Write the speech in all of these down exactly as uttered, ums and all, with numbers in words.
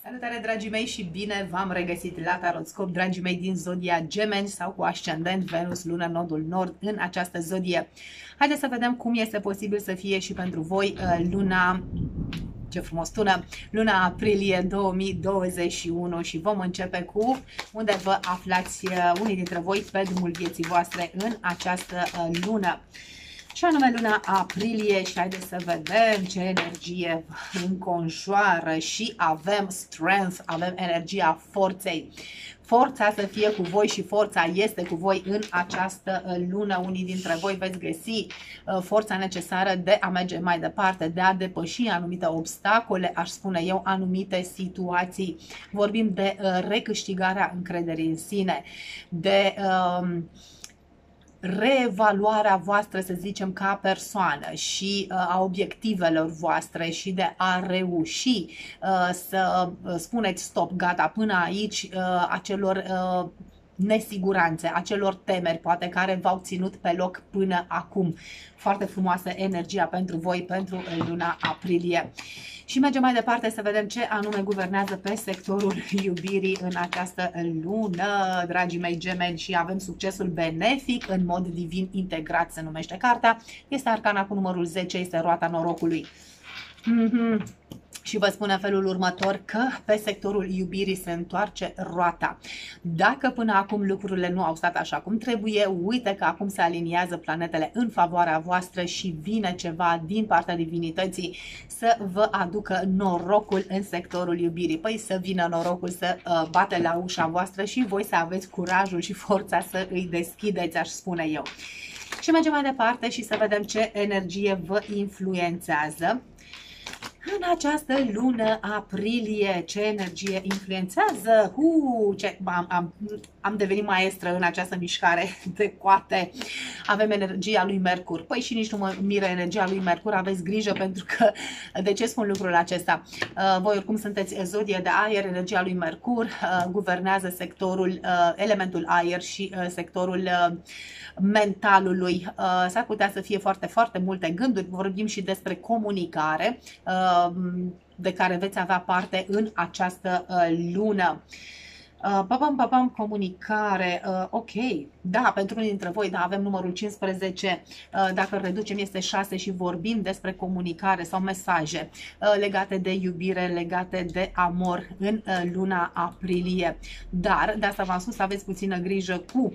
Salutare, dragii mei, și bine v-am regăsit la Tarotscop, dragii mei, din zodia Gemeni sau cu ascendent Venus, Lună, Nodul Nord în această zodie. Haideți să vedem cum este posibil să fie și pentru voi luna, ce frumos tună, luna aprilie două mii douăzeci și unu, și vom începe cu unde vă aflați unii dintre voi pe drumul vieții voastre în această lună. Și anume luna aprilie, și haideți să vedem ce energie înconjoară. Și avem strength, avem energia forței. Forța să fie cu voi și forța este cu voi în această lună. Unii dintre voi veți găsi forța necesară de a merge mai departe, de a depăși anumite obstacole, aș spune eu, anumite situații. Vorbim de recâștigarea încrederii în sine, de Um, reevaluarea voastră, să zicem, ca persoană și uh, a obiectivelor voastre și de a reuși uh, să spuneți stop, gata, până aici, uh, acelor uh, nesiguranțe, acelor temeri, poate, care v-au ținut pe loc până acum. Foarte frumoasă energia pentru voi, pentru luna aprilie. Și mergem mai departe să vedem ce anume guvernează pe sectorul iubirii în această lună, dragii mei gemeni, și avem succesul benefic în mod divin integrat, se numește cartea. Este arcana cu numărul zece, este roata norocului. Mm-hmm. Și vă spune în felul următor că pe sectorul iubirii se întoarce roata. Dacă până acum lucrurile nu au stat așa cum trebuie, uite că acum se aliniază planetele în favoarea voastră și vine ceva din partea divinității să vă aducă norocul în sectorul iubirii. Păi să vină norocul să uh, bate la ușa voastră și voi să aveți curajul și forța să îi deschideți, aș spune eu. Și mergem mai departe și să vedem ce energie vă influențează în această lună aprilie. Ce energie influențează? Uh, ce, am, am, am devenit maestră în această mișcare de coate. Avem energia lui Mercur. Păi și nici nu mă miră energia lui Mercur. Aveți grijă, pentru că, de ce spun lucrul acesta? Uh, voi oricum sunteți zodie de aer, energia lui Mercur uh, guvernează sectorul, uh, elementul aer și uh, sectorul uh, mentalului. Uh, S-ar putea să fie foarte, foarte multe gânduri. Vorbim și despre comunicare uh, de care veți avea parte în această uh, lună. Uh, papam, papam, comunicare, uh, ok, da, pentru unii dintre voi, da, avem numărul cincisprezece, uh, dacă îl reducem este șase și vorbim despre comunicare sau mesaje uh, legate de iubire, legate de amor în uh, luna aprilie. Dar, de asta v-am spus, să aveți puțină grijă cu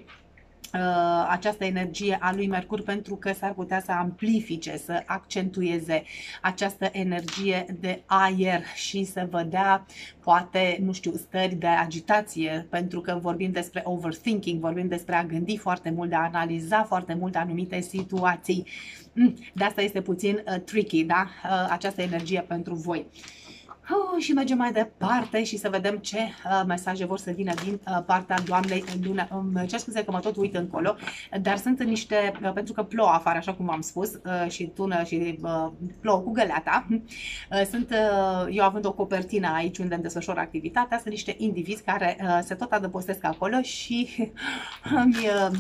această energie a lui Mercur, pentru că s-ar putea să amplifice, să accentueze această energie de aer și să vă dea, poate, nu știu, stări de agitație, pentru că vorbim despre overthinking, vorbim despre a gândi foarte mult, de a analiza foarte mult anumite situații. De asta este puțin uh, tricky, da? Uh, această energie pentru voi. Oh, și mergem mai departe și să vedem ce uh, mesaje vor să vină din uh, partea doamnei în lună. Îmi cer scuze că mă tot uit încolo, dar sunt niște, uh, pentru că plouă afară, așa cum am spus, uh, și tună și uh, plouă cu găleata. Uh, sunt, uh, eu având o copertină aici unde îmi desfășor activitatea, sunt niște indivizi care uh, se tot adăpostesc acolo și îmi... Uh,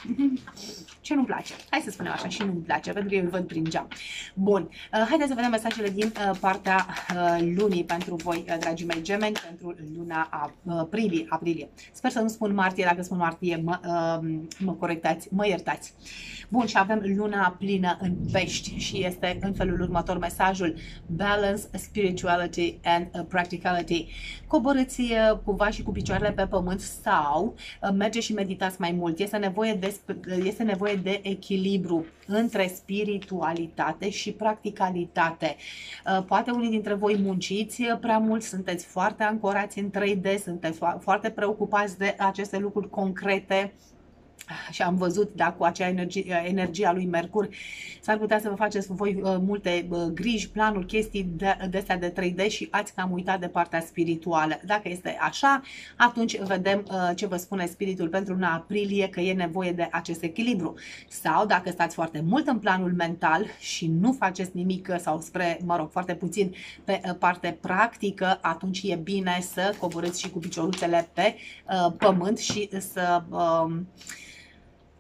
ce nu-mi place. Hai să spunem așa, și nu-mi place, pentru că eu îl văd prin geam. Bun, haideți să vedem mesajele din partea lunii pentru voi, dragii mei gemeni, pentru luna aprilie. aprilie. Sper să nu spun martie, dacă spun martie, mă, mă corectați, mă iertați. Bun, și avem luna plină în pești și este în felul următor mesajul: balance, spirituality and practicality. Coborâți cumva și cu picioarele pe pământ sau mergeți și meditați mai mult. Este nevoie de, este nevoie de echilibru între spiritualitate și practicalitate. Poate unii dintre voi munciți prea mult, sunteți foarte ancorați în trei D, sunteți foarte preocupați de aceste lucruri concrete. Și am văzut, da, cu acea energie, energia lui Mercur, s-ar putea să vă faceți voi uh, multe uh, griji, planuri, chestii de, de astea de trei D și ați cam uitat de partea spirituală. Dacă este așa, atunci vedem uh, ce vă spune spiritul pentru luna aprilie, că e nevoie de acest echilibru. Sau dacă stați foarte mult în planul mental și nu faceți nimic sau spre, mă rog, foarte puțin pe uh, parte practică, atunci e bine să coborâți și cu picioruțele pe uh, pământ și să... Uh,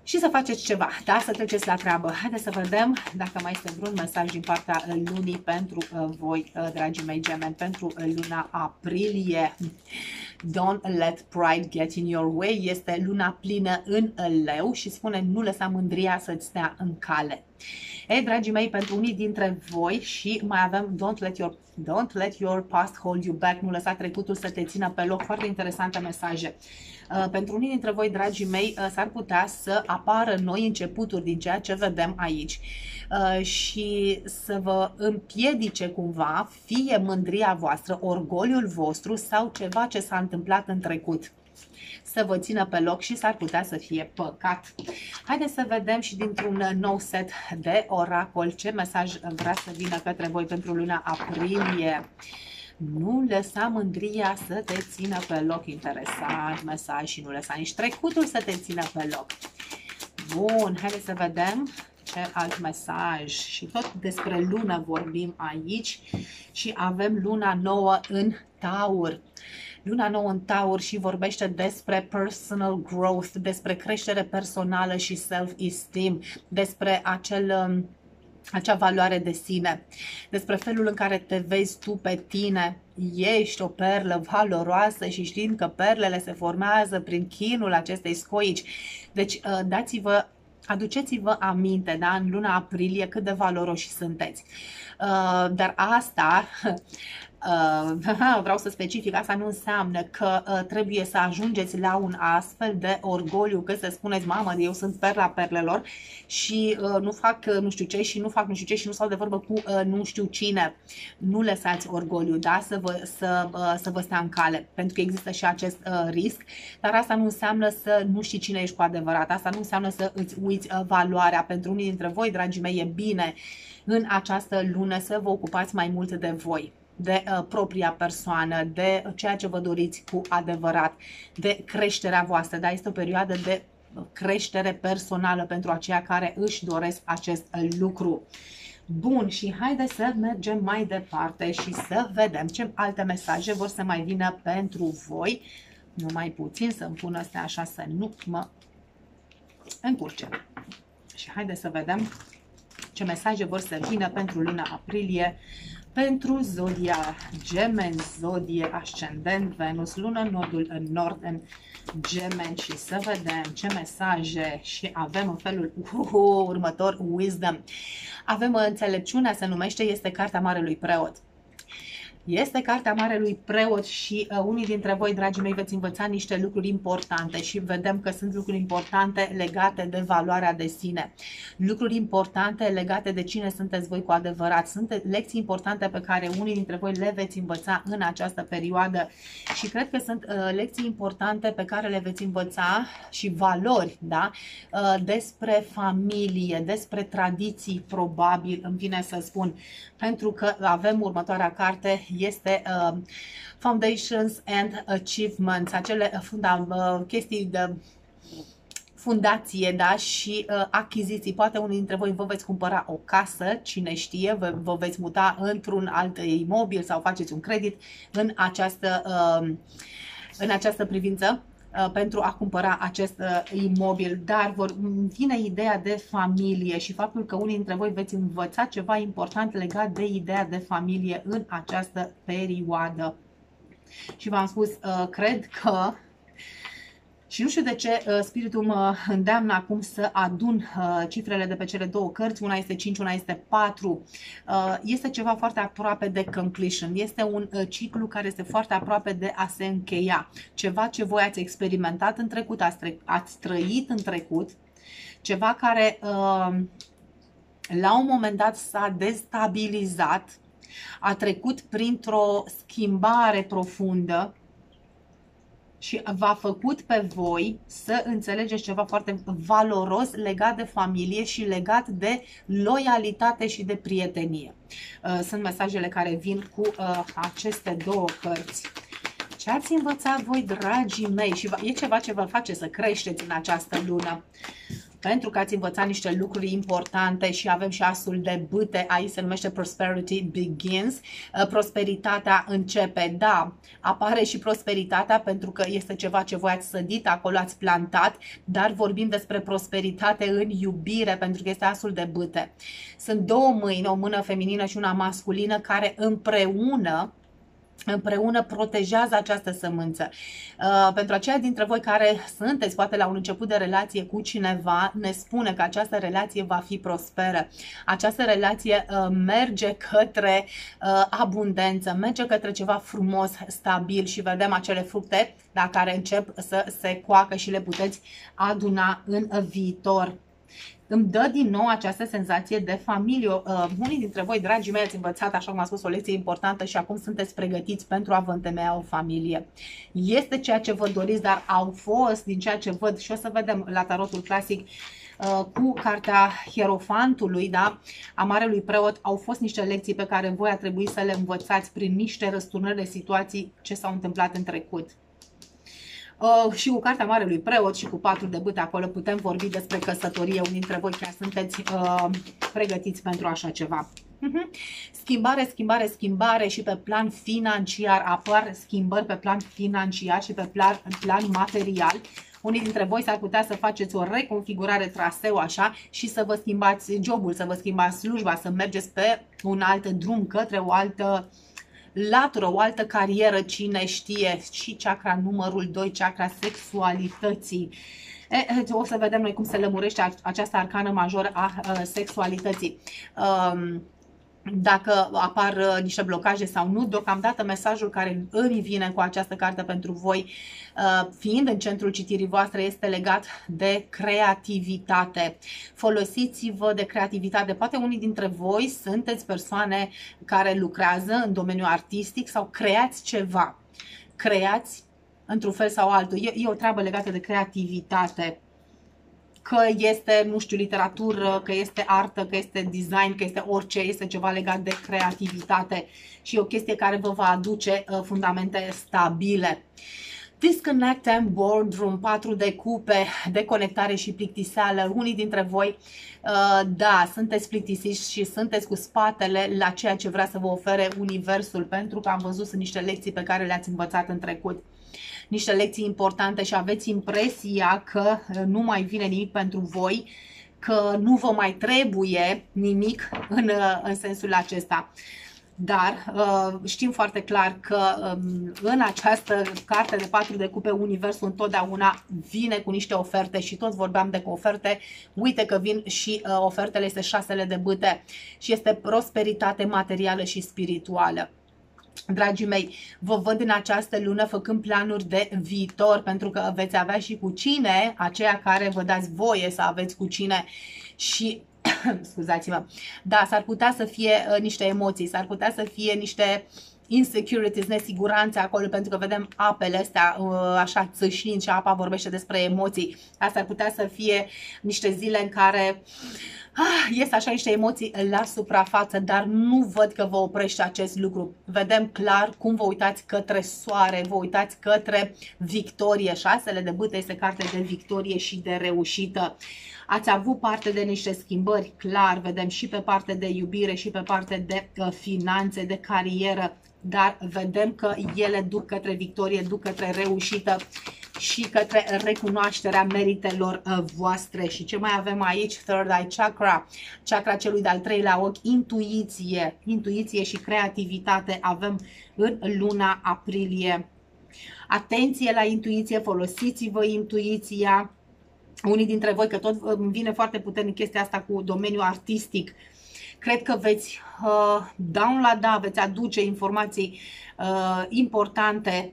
și să faceți ceva, da? Să treceți la treabă. Haideți să vedem dacă mai este vreun mesaj din partea lunii pentru uh, voi, uh, dragii mei gemeni, pentru uh, luna aprilie. Don't let pride get in your way. Este luna plină în leu și spune nu lăsa mândria să-ți stea în cale. Ei, dragii mei, pentru unii dintre voi și mai avem don't let your, don't let your past hold you back. Nu lăsa trecutul să te țină pe loc. Foarte interesante mesaje. Uh, pentru unii dintre voi, dragii mei, uh, s-ar putea să apară noi începuturi din ceea ce vedem aici uh, și să vă împiedice cumva fie mândria voastră, orgoliul vostru sau ceva ce s-a întâmplat în trecut să vă țină pe loc și s-ar putea să fie păcat. Haideți să vedem și dintr-un nou set de oracol ce mesaj vrea să vină către voi pentru luna aprilie. Nu lăsa mândria să te țină pe loc. Interesant mesaj și nu lăsa nici trecutul să te țină pe loc. Bun, haideți să vedem ce alt mesaj. Și tot despre lună vorbim aici și avem luna nouă în Taur. Luna nouă în Taur și vorbește despre personal growth, despre creștere personală și self-esteem, despre acel, acea valoare de sine, despre felul în care te vezi tu pe tine. Ești o perlă valoroasă și știm că perlele se formează prin chinul acestei scoici. Deci dați-vă, aduceți-vă aminte, da, în luna aprilie cât de valoroși sunteți. Dar asta... Uh, vreau să specific, asta nu înseamnă că uh, trebuie să ajungeți la un astfel de orgoliu, că să spuneți, mamă, eu sunt perla perlelor și uh, nu fac uh, nu știu ce și nu fac nu știu ce și nu stau de vorbă cu uh, nu știu cine. Nu lăsați orgoliu, da, să vă, să, uh, să vă stea în cale, pentru că există și acest uh, risc, dar asta nu înseamnă să nu știi cine ești cu adevărat, asta nu înseamnă să îți uiți uh, valoarea. Pentru unii dintre voi, dragii mei, e bine în această lună să vă ocupați mai mult de voi, de uh, propria persoană, de ceea ce vă doriți cu adevărat, de creșterea voastră. Dar este o perioadă de creștere personală pentru aceia care își doresc acest uh, lucru. Bun, și haideți să mergem mai departe și să vedem ce alte mesaje vor să mai vină pentru voi. Numai puțin să-mi pun astea așa să nu mă încurce. Și haideți să vedem ce mesaje vor să vină pentru luna aprilie, pentru zodia Gemeni, zodie ascendent Venus, lună în nordul în nord în Gemeni și să vedem ce mesaje și avem în felul uh, următor, wisdom. Avem înțelepciunea, se numește, este cartea Marelui Preot. Este cartea Marelui Preot și uh, unii dintre voi, dragii mei, veți învăța niște lucruri importante și vedem că sunt lucruri importante legate de valoarea de sine. Lucruri importante legate de cine sunteți voi cu adevărat. Sunt lecții importante pe care unii dintre voi le veți învăța în această perioadă și cred că sunt uh, lecții importante pe care le veți învăța și valori, da? Uh, despre familie, despre tradiții, probabil, îmi vine să spun, pentru că avem următoarea carte, este uh, Foundations and Achievements, acele funda, uh, chestii de fundație, da, și uh, achiziții. Poate unii dintre voi vă veți cumpăra o casă, cine știe, vă, vă veți muta într-un alt imobil sau faceți un credit în această, uh, în această privință pentru a cumpăra acest uh, imobil, dar vor, vine ideea de familie și faptul că unii dintre voi veți învăța ceva important legat de ideea de familie în această perioadă. Și v-am spus, uh, cred că și nu știu de ce uh, spiritul mă îndeamnă acum să adun uh, cifrele de pe cele două cărți, una este cinci, una este patru. Uh, este ceva foarte aproape de completion, este un uh, ciclu care este foarte aproape de a se încheia. Ceva ce voi ați experimentat în trecut, ați, tre ați trăit în trecut, ceva care uh, la un moment dat s-a destabilizat, a trecut printr-o schimbare profundă și v-a făcut pe voi să înțelegeți ceva foarte valoros legat de familie și legat de loialitate și de prietenie. Sunt mesajele care vin cu aceste două cărți. Ce ați învățat voi, dragii mei? Și e ceva ce vă face să creșteți în această lună. pentru că ați învățat niște lucruri importante și avem și asul de bâte, aici se numește Prosperity Begins. Prosperitatea începe, da, apare și prosperitatea pentru că este ceva ce voi ați sădit, acolo ați plantat, dar vorbim despre prosperitate în iubire pentru că este asul de bâte. Sunt două mâini, o mână feminină și una masculină, care împreună împreună protejează această sămânță. Uh, pentru aceia dintre voi care sunteți poate la un început de relație cu cineva, ne spune că această relație va fi prosperă. Această relație uh, merge către uh, abundență, merge către ceva frumos, stabil și vedem acele fructe, da, care încep să se coacă și le puteți aduna în viitor. Îmi dă din nou această senzație de familie. Uh, unii dintre voi, dragii mei, ați învățat, așa cum am spus, o lecție importantă și acum sunteți pregătiți pentru a vă întemeia o familie. Este ceea ce vă doriți, dar au fost, din ceea ce văd, și o să vedem la tarotul clasic, uh, cu cartea Hierofantului, da, a Marelui Preot, au fost niște lecții pe care voi a trebuit să le învățați prin niște răsturnări de situații ce s-au întâmplat în trecut. Uh, și cu cartea Marelui Preot și cu patru de bâte acolo putem vorbi despre căsătorie. Unii dintre voi chiar sunteți uh, pregătiți pentru așa ceva. Uh-huh. Schimbare, schimbare, schimbare și pe plan financiar. Apar schimbări pe plan financiar și pe plan, plan material. Unii dintre voi s-ar putea să faceți o reconfigurare traseu așa și să vă schimbați jobul, să vă schimbați slujba, să mergeți pe un alt drum către o altă latură, o altă carieră, cine știe. Și chakra numărul doi, chakra sexualității. E, o să vedem noi cum se lămurește această arcană majoră a, a sexualității. Um, dacă apar niște blocaje sau nu. Deocamdată mesajul care îmi vine cu această carte pentru voi, fiind în centrul citirii voastre, este legat de creativitate. Folosiți-vă de creativitate. Poate unii dintre voi sunteți persoane care lucrează în domeniul artistic sau creați ceva. Creați într-un fel sau altul. E, e o treabă legată de creativitate. Că este, nu știu, literatură, că este artă, că este design, că este orice, este ceva legat de creativitate și o chestie care vă va aduce uh, fundamente stabile. Disconnect and boardroom, patru de cupe, deconectare și plictiseală. Unii dintre voi, uh, da, sunteți plictisiți și sunteți cu spatele la ceea ce vrea să vă ofere Universul, pentru că am văzut sunt niște lecții pe care le-ați învățat în trecut. Niște lecții importante și aveți impresia că nu mai vine nimic pentru voi, că nu vă mai trebuie nimic în, în sensul acesta. Dar știm foarte clar că în această carte de patru de cupe, Universul întotdeauna vine cu niște oferte și tot vorbeam de oferte. Uite că vin și ofertele, este șasele de bâte și este prosperitate materială și spirituală. Dragii mei, vă văd în această lună făcând planuri de viitor, pentru că veți avea și cu cine, aceia care vă dați voie să aveți cu cine și, scuzați-mă, da, s-ar putea să fie uh, niște emoții, s-ar putea să fie niște insecurities, nesiguranțe acolo, pentru că vedem apele astea uh, așa țâșnind și apa vorbește despre emoții. Asta ar putea să fie niște zile în care Ah, ies așa niște emoții la suprafață, dar nu văd că vă oprește acest lucru. Vedem clar cum vă uitați către soare, vă uitați către victorie. Șasele de bâte este carte de victorie și de reușită. Ați avut parte de niște schimbări, clar, vedem și pe parte de iubire și pe parte de uh, finanțe, de carieră, dar vedem că ele duc către victorie, duc către reușită și către recunoașterea meritelor uh, voastre. Și ce mai avem aici? Third Eye Chakra, chakra celui de-al treilea ochi, intuiție, intuiție și creativitate avem în luna aprilie. Atenție la intuiție, folosiți-vă intuiția. Unii dintre voi, că tot îmi vine foarte puternic chestia asta cu domeniul artistic, cred că veți uh, downloada, veți aduce informații uh, importante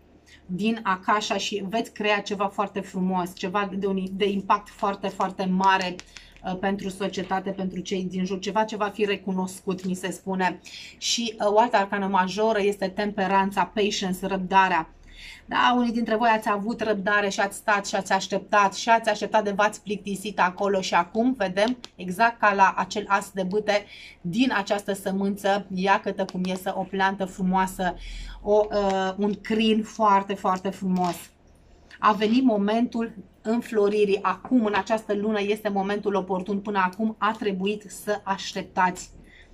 din Akasha și veți crea ceva foarte frumos, ceva de, un, de impact foarte, foarte mare uh, pentru societate, pentru cei din jur, ceva ce va fi recunoscut, mi se spune. Și uh, o altă arcană majoră este temperanța, patience, răbdarea. Da, unii dintre voi ați avut răbdare și ați stat și ați așteptat și ați așteptat de v-ați plictisit acolo și acum vedem exact ca la acel as de bâte din această sămânță, iată cum iese o plantă frumoasă, o, uh, un crin foarte, foarte frumos. A venit momentul înfloririi. Acum, în această lună, este momentul oportun. Până acum a trebuit să așteptați.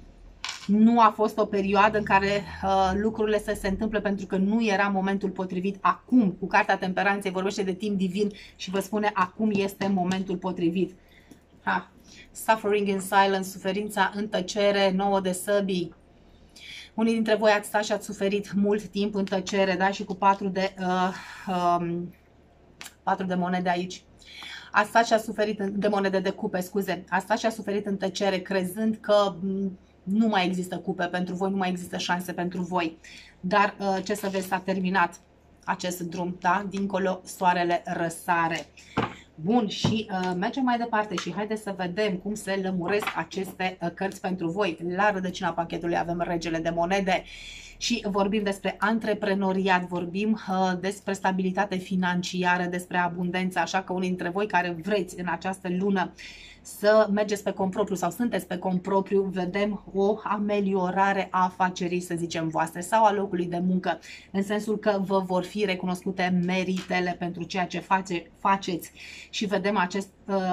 Nu a fost o perioadă în care uh, lucrurile să se întâmple pentru că nu era momentul potrivit. Acum, cu cartea Temperanței, vorbește de timp divin și vă spune acum este momentul potrivit. Ha. Suffering in silence, suferința în tăcere, nouă de săbii. Unii dintre voi ați stat și ați suferit mult timp în tăcere, da? Și cu patru de, uh, um, patru de monede aici. Ați stat și ați suferit, de monede de cupe, scuze. Ați stat și ați suferit în tăcere, crezând că nu mai există cupe pentru voi, nu mai există șanse pentru voi. Dar uh, ce să vezi, s-a terminat acest drum, da? Dincolo soarele răsare. Bun, și uh, mergem mai departe și haideți să vedem cum se lămuresc aceste uh, cărți pentru voi. La rădăcina pachetului avem regele de monede și vorbim despre antreprenoriat, vorbim uh, despre stabilitate financiară, despre abundență, așa că unii dintre voi care vreți în această lună să mergeți pe cont propriu sau sunteți pe cont propriu, vedem o ameliorare a afacerii, să zicem, voastre sau a locului de muncă, în sensul că vă vor fi recunoscute meritele pentru ceea ce face, faceți și vedem acest uh,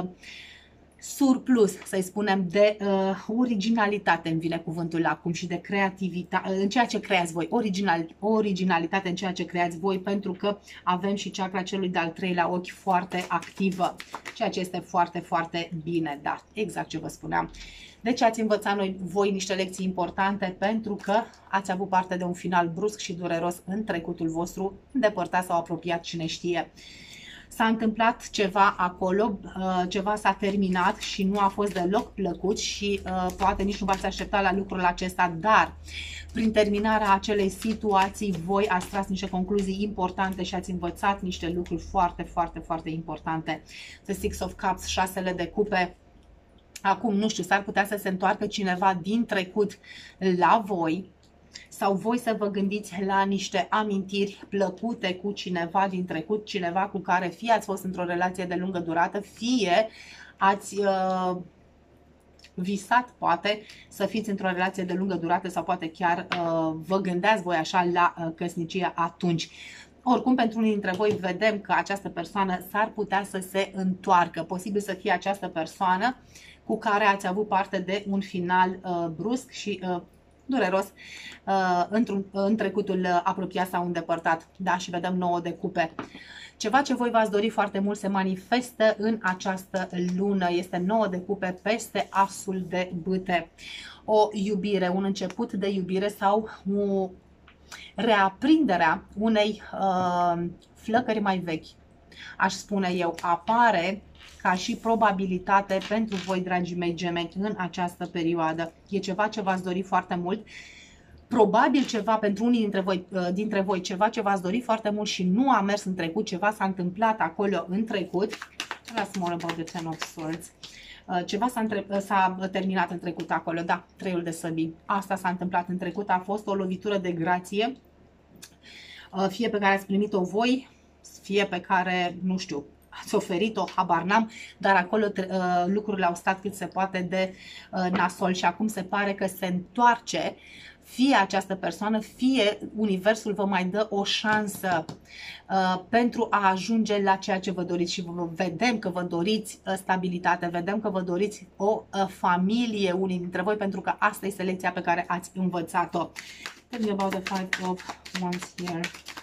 surplus, să-i spunem, de uh, originalitate, îmi vine cuvântul acum, și de creativitate, în ceea ce creați voi, original, originalitate în ceea ce creați voi, pentru că avem și chakra celui de-al treilea ochi foarte activă, ceea ce este foarte, foarte bine, da, exact ce vă spuneam. Deci ați învățat noi, voi niște lecții importante pentru că ați avut parte de un final brusc și dureros în trecutul vostru, îndepărtat sau apropiat, cine știe. S-a întâmplat ceva acolo, ceva s-a terminat și nu a fost deloc plăcut și poate nici nu v-ați aștepta la lucrul acesta, dar prin terminarea acelei situații voi ați tras niște concluzii importante și ați învățat niște lucruri foarte, foarte, foarte importante. The Six of Cups, șasele de cupe. Acum, nu știu, s-ar putea să se întoarcă cineva din trecut la voi, sau voi să vă gândiți la niște amintiri plăcute cu cineva din trecut, cineva cu care fie ați fost într-o relație de lungă durată, fie ați uh, visat, poate, să fiți într-o relație de lungă durată sau poate chiar uh, vă gândeați voi așa la uh, căsnicie atunci. Oricum, pentru unii dintre voi vedem că această persoană s-ar putea să se întoarcă. Posibil să fie această persoană cu care ați avut parte de un final uh, brusc și uh, dureros uh, într-un, în trecutul apropiat sau îndepărtat. Da, și vedem nouă de cupe. Ceva ce voi v-ați dori foarte mult se manifestă în această lună. Este nouă de cupe peste asul de bâte. O iubire, un început de iubire sau o reaprinderea unei uh, flăcări mai vechi. Aș spune eu, apare ca și probabilitate pentru voi, dragii mei gemeni, în această perioadă. E ceva ce v-ați dori foarte mult. Probabil ceva pentru unii dintre voi, dintre voi ceva ce v-ați dori foarte mult și nu a mers în trecut, ceva s-a întâmplat acolo în trecut. Let's more about the Ten of Swords. Ceva s-a terminat în trecut acolo, da, treiul de săbii. Asta s-a întâmplat în trecut, a fost o lovitură de grație, fie pe care ați primit-o voi, fie pe care, nu știu, ați oferit-o, habar n-am, dar acolo uh, lucrurile au stat cât se poate de uh, nasol și acum se pare că se întoarce fie această persoană, fie universul vă mai dă o șansă uh, pentru a ajunge la ceea ce vă doriți și vă vedem că vă doriți uh, stabilitate, vedem că vă doriți o uh, familie, unii dintre voi, pentru că asta este lecția pe care ați învățat-o. Tell me about the Five of Wands here.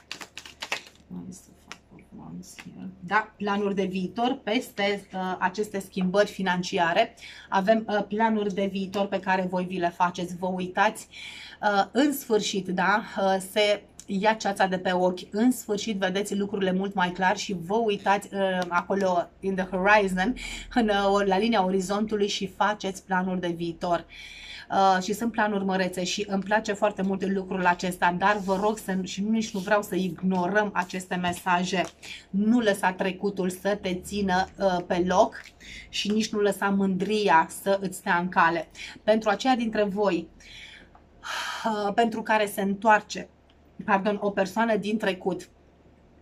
Da, planuri de viitor peste uh, aceste schimbări financiare. Avem uh, planuri de viitor pe care voi vi le faceți. Vă uitați uh, în sfârșit, da, uh, se ia ceața de pe ochi. În sfârșit vedeți lucrurile mult mai clar și vă uitați uh, acolo in the horizon, în, uh, la linia orizontului și faceți planuri de viitor. Uh, și sunt planuri mărețe și îmi place foarte mult lucrul acesta, dar vă rog să, și nici nu vreau să ignorăm aceste mesaje. Nu lăsa trecutul să te țină uh, pe loc și nici nu lăsa mândria să îți stea în cale. Pentru aceia dintre voi uh, pentru care se întoarce, pardon, o persoană din trecut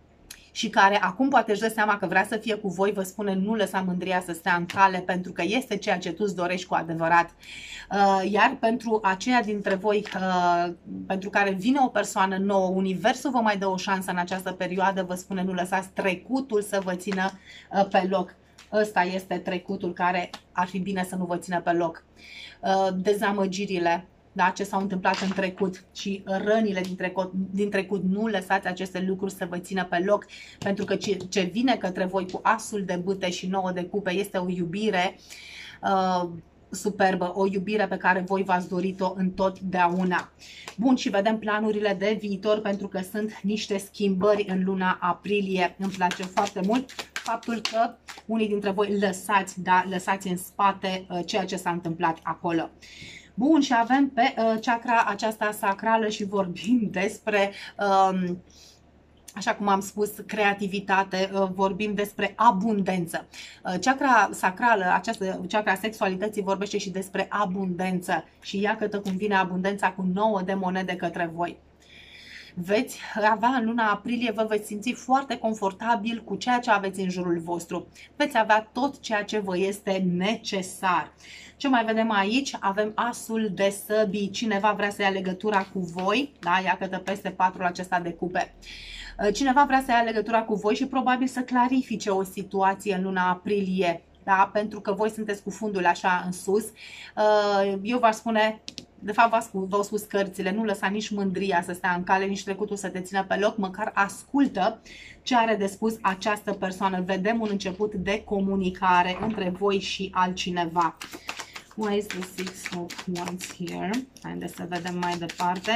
și care acum poate își dă seama că vrea să fie cu voi, vă spune nu lăsa mândria să stea în cale, pentru că este ceea ce tu îți dorești cu adevărat. Iar pentru aceia dintre voi pentru care vine o persoană nouă, universul vă mai dă o șansă în această perioadă, vă spune nu lăsați trecutul să vă țină pe loc. Ăsta este trecutul care ar fi bine să nu vă țină pe loc. Dezamăgirile, da, ce s-au întâmplat în trecut și rănile din trecut, din trecut, nu lăsați aceste lucruri să vă țină pe loc, pentru că ce, ce vine către voi cu asul de bâte și nouă de cupe este o iubire uh, superbă, o iubire pe care voi v-ați dorit-o întotdeauna. Bun, și vedem planurile de viitor, pentru că sunt niște schimbări în luna aprilie. Îmi place foarte mult faptul că unii dintre voi lăsați, da, lăsați în spate uh, ceea ce s-a întâmplat acolo. Bun, și avem pe uh, chakra aceasta sacrală și vorbim despre, uh, așa cum am spus, creativitate, uh, vorbim despre abundență. Uh, chakra sacrală, această chakra sexualității vorbește și despre abundență și iată cum vine abundența cu nouă de monede către voi. Veți avea în luna aprilie, vă veți simți foarte confortabil cu ceea ce aveți în jurul vostru. Veți avea tot ceea ce vă este necesar. Ce mai vedem aici? Avem asul de săbii. Cineva vrea să ia legătura cu voi. Da, iată peste patrul acesta de cupe. Cineva vrea să ia legătura cu voi și probabil să clarifice o situație în luna aprilie. Da, pentru că voi sunteți cu fundul așa în sus. Eu v-aș spune... De fapt, v-au spus cărțile, nu lăsa nici mândria să stea în cale, nici trecutul să te țină pe loc, măcar ascultă ce are de spus această persoană. Vedem un început de comunicare între voi și altcineva. Why is the Six of Wands here? Haideți să vedem mai departe.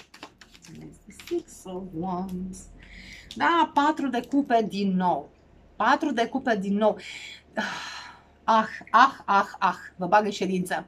The Six of Wands. Da, patru de cupe din nou. Patru de cupe din nou. Ah, ah, ah, ah, vă bag în ședință.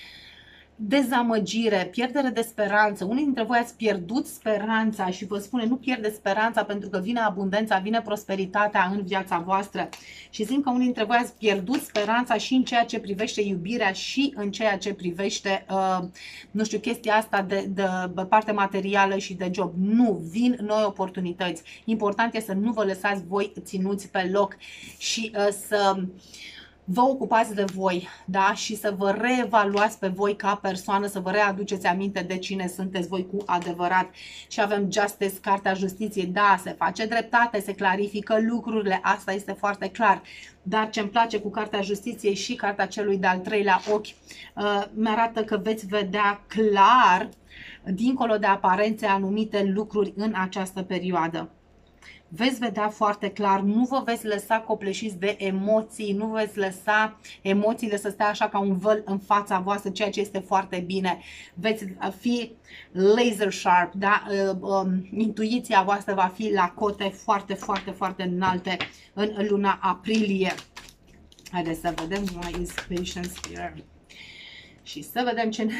Dezamăgire, pierdere de speranță. Unii dintre voi ați pierdut speranța și vă spune nu pierdeți speranța, pentru că vine abundența, vine prosperitatea în viața voastră. Și simt că unii dintre voi ați pierdut speranța și în ceea ce privește iubirea și în ceea ce privește, uh, nu știu, chestia asta de, de, de parte materială și de job. Nu, vin noi oportunități. Important este să nu vă lăsați voi ținuți pe loc și uh, să... vă ocupați de voi, da? Și să vă reevaluați pe voi ca persoană, să vă readuceți aminte de cine sunteți voi cu adevărat. Și avem Justice, cartea justiției, da, se face dreptate, se clarifică lucrurile, asta este foarte clar. Dar ce îmi place cu cartea justiției și cartea celui de-al treilea ochi, uh, mi-arată că veți vedea clar, dincolo de aparențe, anumite lucruri în această perioadă. Veți vedea foarte clar, nu vă veți lăsa copleșiți de emoții, nu veți lăsa emoțiile să stea așa ca un văl în fața voastră, ceea ce este foarte bine. Veți fi laser sharp, da? Intuiția voastră va fi la cote foarte, foarte, foarte înalte în luna aprilie. Haideți să vedem, why is patience here? Și să vedem ce ne...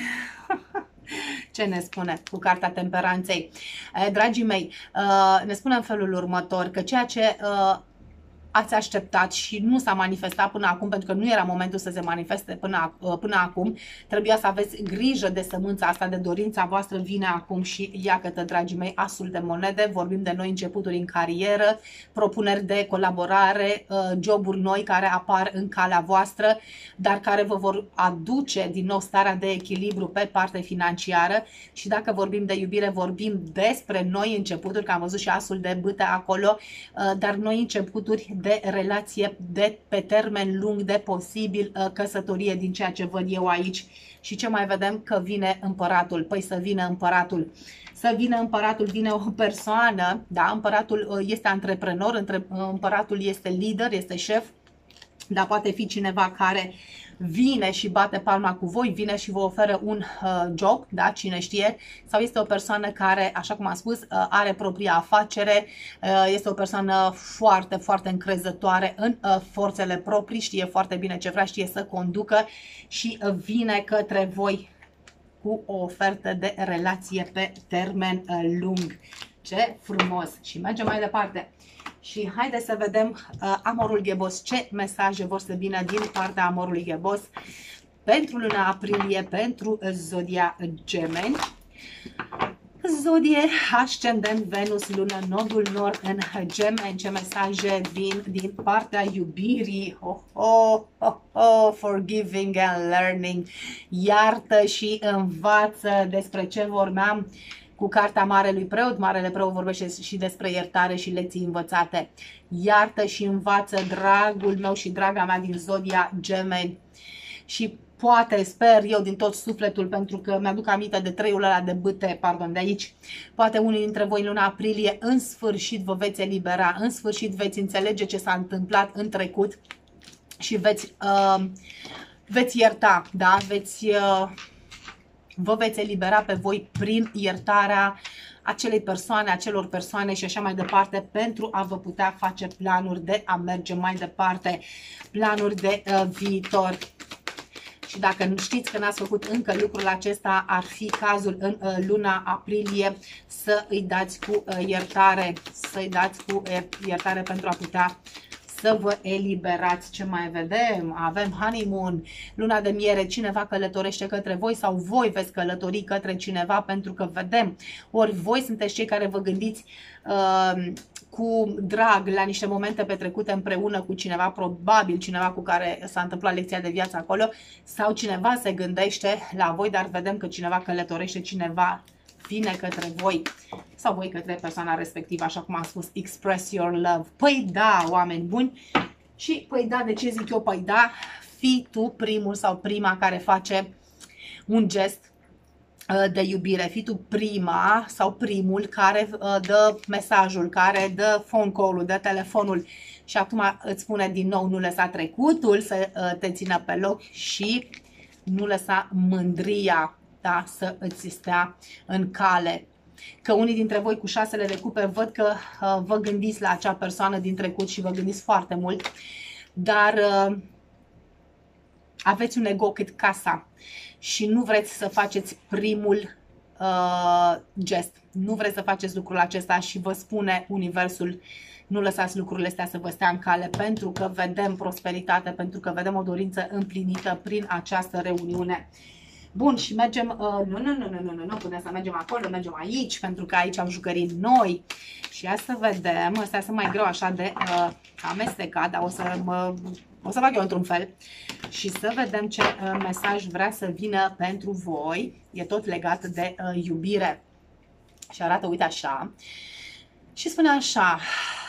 ce ne spune cu cartea temperanței. Dragii mei, ne spune în felul următor că ceea ce ați așteptat și nu s-a manifestat până acum, pentru că nu era momentul să se manifeste până, până acum, trebuia să aveți grijă de sămânța asta, de dorința voastră, vine acum și iată, dragii mei, asul de monede, vorbim de noi începuturi în carieră, propuneri de colaborare, joburi noi care apar în calea voastră, dar care vă vor aduce din nou starea de echilibru pe partea financiară. Și dacă vorbim de iubire, vorbim despre noi începuturi, că am văzut și asul de bâte acolo, dar noi începuturi de relație de pe termen lung, de posibil uh, căsătorie, din ceea ce văd eu aici. Și ce mai vedem? Că vine împăratul. Păi să vină împăratul. Să vină împăratul, vine o persoană, da? Împăratul uh, este antreprenor, între, uh, împăratul este lider, este șef, dar poate fi cineva care vine și bate palma cu voi, vine și vă oferă un uh, job, da, cine știe, sau este o persoană care, așa cum am spus, uh, are propria afacere, uh, este o persoană foarte, foarte încrezătoare în uh, forțele proprii, știe foarte bine ce vrea, știe să conducă și uh, vine către voi cu o ofertă de relație pe termen uh, lung. Ce frumos! Și mergem mai departe. Și haideți să vedem uh, amorul ghebos, ce mesaje vor să vină din partea amorului ghebos pentru luna aprilie, pentru zodia Gemeni. Zodie, ascendent, Venus, lună, nodul nord în Gemeni. Ce mesaje vin din partea iubirii? Oh, oh, oh, oh, forgiving and learning. Iartă și învață. Despre ce vorbeam cu cartea Marelui Preot. Marele Preot vorbește și despre iertare și lecții învățate. Iartă și învață, dragul meu și draga mea din zodia Gemeni. Și poate, sper eu din tot sufletul, pentru că mi-aduc aminte de treiul ăla de bâte, pardon, de aici. Poate unii dintre voi în luna aprilie, în sfârșit vă veți elibera, în sfârșit veți înțelege ce s-a întâmplat în trecut și veți, uh, veți ierta, da? Veți, uh, vă veți elibera pe voi prin iertarea acelei persoane, acelor persoane și așa mai departe, pentru a vă putea face planuri de a merge mai departe, planuri de uh, viitor. Și dacă nu știți că n-ați făcut încă lucrul acesta, ar fi cazul în uh, luna aprilie să îi dați cu uh, iertare, să-i dați cu uh, iertare pentru a putea să vă eliberați. Ce mai vedem? Avem honeymoon, luna de miere, cineva călătorește către voi sau voi veți călători către cineva, pentru că vedem, ori voi sunteți cei care vă gândiți uh, cu drag la niște momente petrecute împreună cu cineva, probabil cineva cu care s-a întâmplat lecția de viață acolo, sau cineva se gândește la voi, dar vedem că cineva călătorește, cineva vine către voi sau voi către persoana respectivă, așa cum am spus, express your love. Păi da, oameni buni, și păi da, de ce zic eu păi da? Fii tu primul sau prima care face un gest de iubire, fii tu prima sau primul care dă mesajul, care dă phone call-ul, dă telefonul și acum îți spune din nou, nu lăsa trecutul să te țină pe loc și nu lăsa mândria, da, să îți stea în cale. Că unii dintre voi cu șasele de cupe văd că uh, vă gândiți la acea persoană din trecut și vă gândiți foarte mult, dar uh, aveți un ego cât casa și nu vreți să faceți primul uh, gest. Nu vreți să faceți lucrul acesta și vă spune universul, nu lăsați lucrurile astea să vă stea în cale, pentru că vedem prosperitate, pentru că vedem o dorință împlinită prin această reuniune. Bun, și mergem, uh, nu, nu, nu, nu, nu, nu, nu, putem să mergem acolo, mergem aici, pentru că aici am jucării noi. Și ia să vedem, astea sunt mai greu așa de uh, amestecat, dar o să, mă, o să fac eu într-un fel. Și să vedem ce uh, mesaj vrea să vină pentru voi. E tot legat de uh, iubire. Și arată, uite așa. Și spune așa.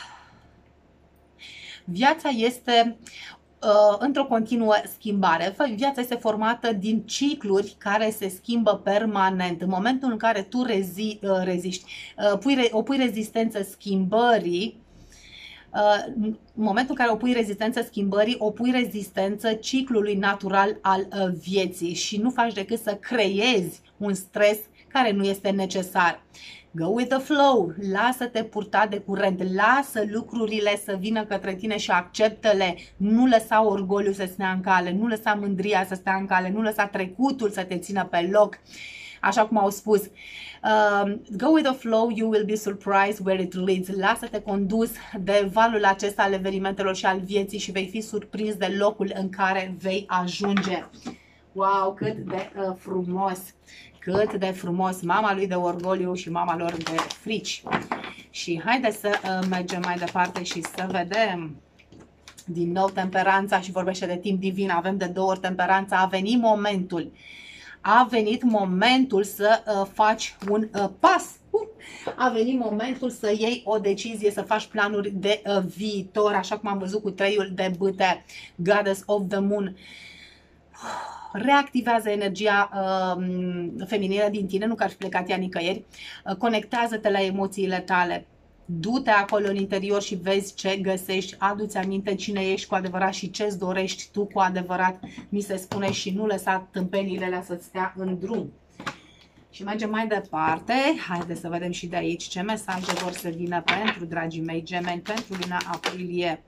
Viața este Uh, într-o continuă schimbare. Viața este formată din cicluri care se schimbă permanent. În momentul în care tu rezi, uh, reziști, uh, pui re, o pui rezistență schimbării, uh, în momentul în care o pui rezistență schimbării, o pui rezistență ciclului natural al uh, vieții și nu faci decât să creezi un stres care nu este necesar. Go with the flow, lasă-te purta de curent, lasă lucrurile să vină către tine și acceptă-le, nu lăsa orgoliul să stea în cale, nu lăsa mândria să stea în cale, nu lăsa trecutul să te țină pe loc, așa cum au spus. Uh, go with the flow, you will be surprised where it leads. Lasă-te condus de valul acesta al evenimentelor și al vieții și vei fi surprins de locul în care vei ajunge. Wow, cât de uh, frumos! Cât de frumos, mama lui de orgoliu și mama lor de frici. Și haideți să uh, mergem mai departe și să vedem din nou temperanța și vorbește de timp divin. Avem de două ori temperanța. A venit momentul. A venit momentul să uh, faci un uh, pas. Uh, a venit momentul să iei o decizie, să faci planuri de uh, viitor, așa cum am văzut cu treiul de bâte, Goddess of the Moon. Reactivează energia uh, feminină din tine, nu că ar fi plecat ea nicăieri, uh, conectează-te la emoțiile tale, du-te acolo în interior și vezi ce găsești, adu-ți aminte cine ești cu adevărat și ce-ți dorești tu cu adevărat, mi se spune, și nu lăsa tâmpenile să-ți stea în drum. Și mergem mai departe, haideți să vedem și de aici ce mesaje vor să vină pentru dragii mei gemeni, pentru luna aprilie.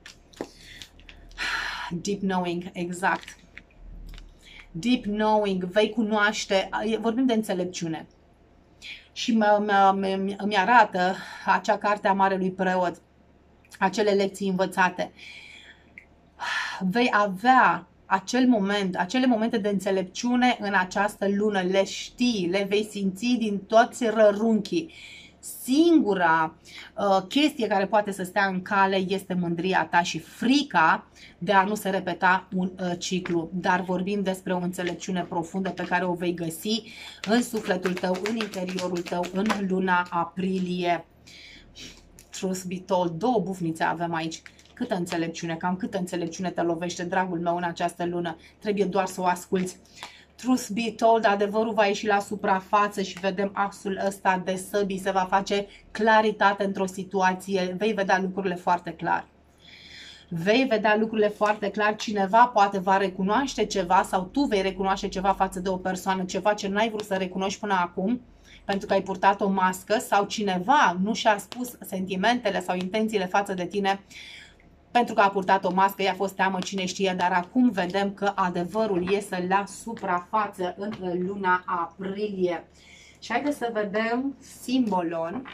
Deep knowing, exact. Deep knowing, vei cunoaște, vorbim de înțelepciune. Și îmi arată acea carte a Marelui Preot, acele lecții învățate. Vei avea acel moment, acele momente de înțelepciune în această lună, le știi, le vei simți din toți rărunchii. Singura uh, chestie care poate să stea în cale este mândria ta și frica de a nu se repeta un uh, ciclu. Dar vorbim despre o înțelepciune profundă pe care o vei găsi în sufletul tău, în interiorul tău, în luna aprilie. Truth be told, două bufnițe avem aici. Câtă înțelepciune, cam câtă înțelepciune te lovește, dragul meu, în această lună. Trebuie doar să o asculți. Truth be told, adevărul va ieși la suprafață și vedem axul ăsta de săbii, se va face claritate într-o situație, vei vedea lucrurile foarte clar. Vei vedea lucrurile foarte clar, cineva poate va recunoaște ceva sau tu vei recunoaște ceva față de o persoană, ceva ce n-ai vrut să recunoști până acum, pentru că ai purtat o mască sau cineva nu și-a spus sentimentele sau intențiile față de tine, pentru că a purtat o mască, i-a fost teamă, cine știe, dar acum vedem că adevărul iese la suprafață în luna aprilie. Și haideți să vedem simbolon.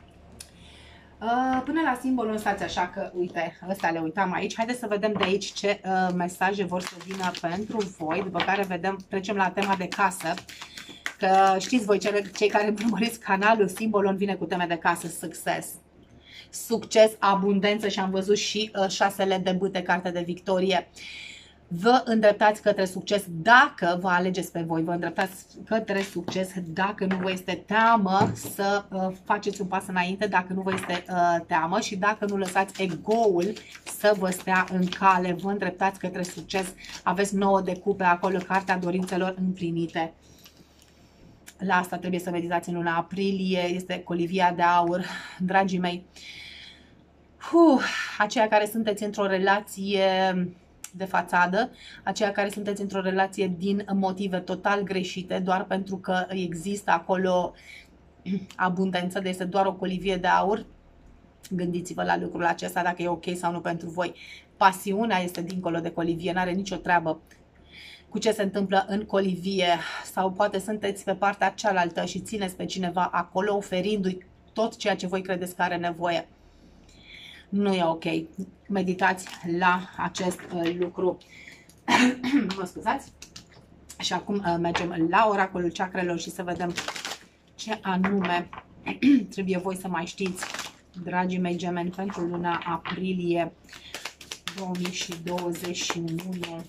Până la simbolon, stați așa că, uite, ăsta le uitam aici. Haideți să vedem de aici ce uh, mesaje vor să vină pentru voi, după care vedem, trecem la tema de casă. Că știți voi, cele, cei care urmăriți canalul, simbolon vine cu teme de casă, succes. Succes, abundență și am văzut și uh, șasele de bâte, carte de victorie. Vă îndreptați către succes dacă vă alegeți pe voi, vă îndreptați către succes dacă nu vă este teamă să uh, faceți un pas înainte, dacă nu vă este uh, teamă și dacă nu lăsați ego-ul să vă stea în cale, vă îndreptați către succes. Aveți nouă de cupe acolo, cartea dorințelor împlinite. La asta trebuie să meditați în luna aprilie, este colivia de aur, dragii mei. Uh, aceia care sunteți într-o relație de fațadă, aceia care sunteți într-o relație din motive total greșite, doar pentru că există acolo abundență, de este doar o colivie de aur, gândiți-vă la lucrul acesta dacă e ok sau nu pentru voi. Pasiunea este dincolo de colivie, n-are nicio treabă cu ce se întâmplă în colivie, sau poate sunteți pe partea cealaltă și țineți pe cineva acolo oferindu-i tot ceea ce voi credeți că are nevoie. Nu e ok. Meditați la acest uh, lucru. Mă scuzați? Și acum uh, mergem la oracolul chakrelor și să vedem ce anume trebuie voi să mai știți, dragii mei gemeni, pentru luna aprilie două mii douăzeci și unu.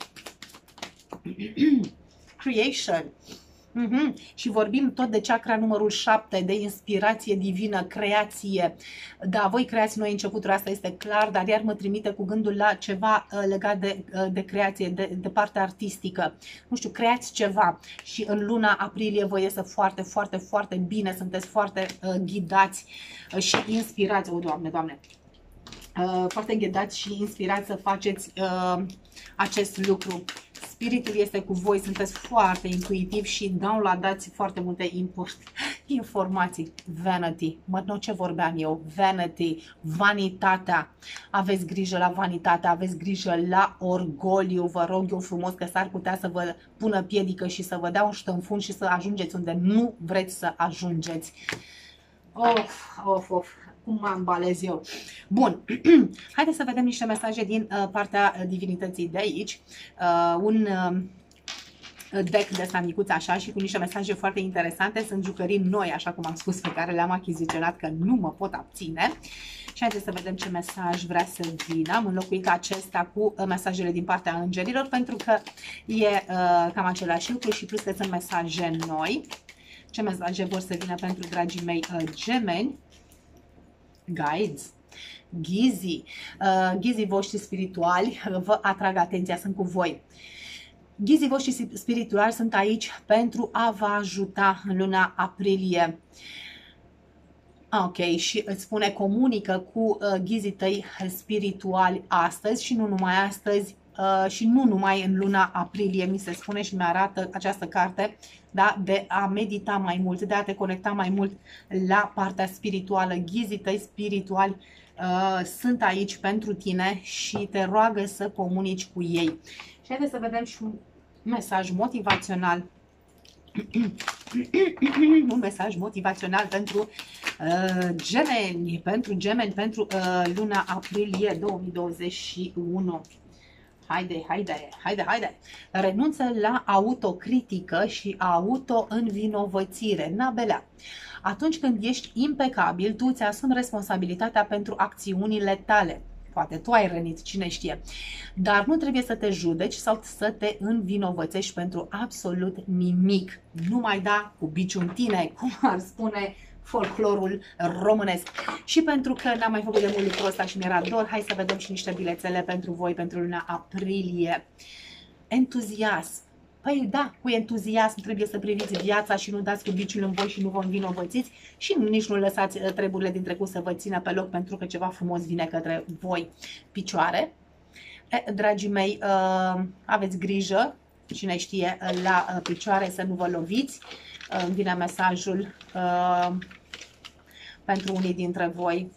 Creation. Mm-hmm. Și vorbim tot de chakra numărul șapte, de inspirație divină, creație. Da, voi creați noi începuturi, asta este clar, dar iar mă trimite cu gândul la ceva uh, legat de, uh, de creație, de, de partea artistică. Nu știu, creați ceva și în luna aprilie vă iese foarte, foarte, foarte bine, sunteți foarte uh, ghidați uh, și inspirați. O, Doamne, Doamne! Uh, foarte ghidați și inspirați să faceți uh, acest lucru. Spiritul este cu voi, sunteți foarte intuitivi și downloadați foarte multe import, informații. Vanity, mă, nu ce vorbeam eu, vanity, vanitatea. Aveți grijă la vanitate, aveți grijă la orgoliu, vă rog eu frumos, că s-ar putea să vă pună piedică și să vă dea un ștânfun și să ajungeți unde nu vreți să ajungeți. Of, of, of. Cum mă ambalez eu. Bun, haideți să vedem niște mesaje din uh, partea divinității de aici. Uh, un uh, deck de ăsta micuț așa și cu niște mesaje foarte interesante. Sunt jucării noi, așa cum am spus, pe care le-am achiziționat, că nu mă pot abține. Și haideți să vedem ce mesaj vrea să vină. Am înlocuit acesta cu uh, mesajele din partea îngerilor, pentru că e uh, cam același lucru și plus că sunt mesaje noi. Ce mesaje vor să vină pentru dragii mei uh, gemeni? Guides, ghizii, uh, ghizii voștri spirituali vă atrag atenția, sunt cu voi. Ghizii voștri spirituali sunt aici pentru a vă ajuta în luna aprilie. Ok, și îți spune comunică cu uh, ghizii tăi spirituali astăzi și nu numai astăzi, uh, și nu numai în luna aprilie, mi se spune și mi-arată această carte, da? De a medita mai mult, de a te conecta mai mult la partea spirituală. Ghizii tăi spirituali uh, sunt aici pentru tine și te roagă să comunici cu ei. Și haideți să vedem și un mesaj motivațional. Un mesaj motivațional pentru uh, gemeni, pentru gemeni, pentru uh, luna aprilie două mii douăzeci și unu. Haide, haide, haide, haide. Renunță la autocritică și auto-învinovățire. Nabelea. Atunci când ești impecabil, tu îți asumi responsabilitatea pentru acțiunile tale. Poate tu ai rănit, cine știe. Dar nu trebuie să te judeci sau să te învinovățești pentru absolut nimic. Nu mai da cu biciul în tine, cum ar spune folclorul românesc. Și pentru că n-am mai făcut de mult lucrul ăsta și mi-era dor, hai să vedem și niște bilețele pentru voi pentru luna aprilie. Entuziasm. Păi da, cu entuziasm trebuie să priviți viața și nu dați cu biciul în voi și nu vă învinovățiți și nici nu lăsați treburile din trecut să vă țină pe loc pentru că ceva frumos vine către voi. Picioare. E, dragii mei, uh, aveți grijă, cine știe, la picioare să nu vă loviți. Îmi vine mesajul uh, pentru unii dintre voi.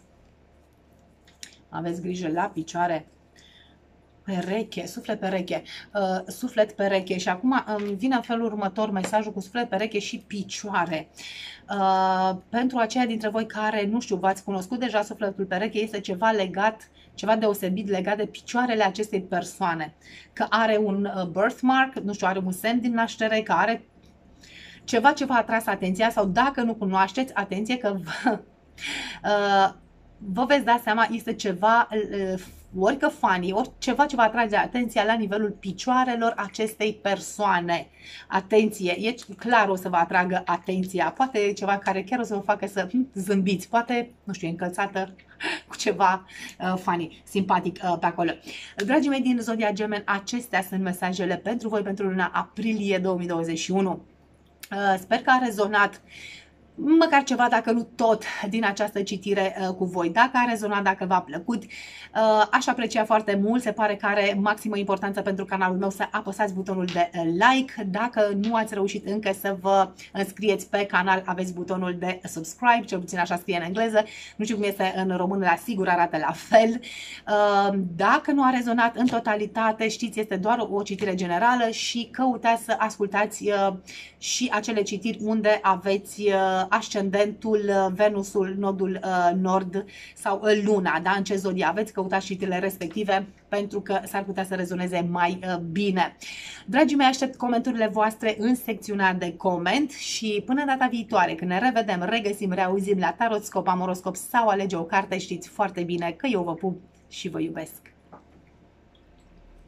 Aveți grijă la picioare. Pereche, suflet pereche, uh, suflet pereche și acum îmi vine în felul următor mesajul cu suflet pereche și picioare. Uh, pentru aceia dintre voi care, nu știu, v-ați cunoscut deja sufletul pereche, este ceva legat, ceva deosebit legat de picioarele acestei persoane. Că are un uh, birthmark, nu știu, are un semn din naștere, că are ceva ce v-a atras atenția sau dacă nu cunoașteți, atenție că vă, uh, vă veți da seama, este ceva uh, orică funny, ori ceva ce vă atrage atenția la nivelul picioarelor acestei persoane. Atenție, e clar o să vă atragă atenția, poate ceva care chiar o să vă facă să zâmbiți, poate, nu știu, încălțată cu ceva uh, funny, simpatic uh, pe acolo. Dragii mei din Zodia Gemeni, acestea sunt mesajele pentru voi pentru luna aprilie două mii douăzeci și unu. Uh, sper că a rezonat măcar ceva, dacă nu tot, din această citire uh, cu voi. Dacă a rezonat, dacă v-a plăcut, uh, aș aprecia foarte mult. Se pare că are maximă importanță pentru canalul meu să apăsați butonul de uh, like. Dacă nu ați reușit încă să vă înscrieți pe canal, aveți butonul de subscribe, cel puțin așa scrie în engleză. Nu știu cum este în română, dar sigur arată la fel. Uh, dacă nu a rezonat în totalitate, știți, este doar o citire generală și căutați să ascultați uh, și acele citiri unde aveți uh, ascendentul, Venusul, nodul uh, nord sau uh, luna, da? În ce zodie aveți, căutați citirile respective pentru că s-ar putea să rezoneze mai uh, bine. Dragii mei, aștept comentariile voastre în secțiunea de coment și până data viitoare, când ne revedem, regăsim, reauzim la tarot, scop, amoroscop sau alege o carte, știți foarte bine că eu vă pup și vă iubesc.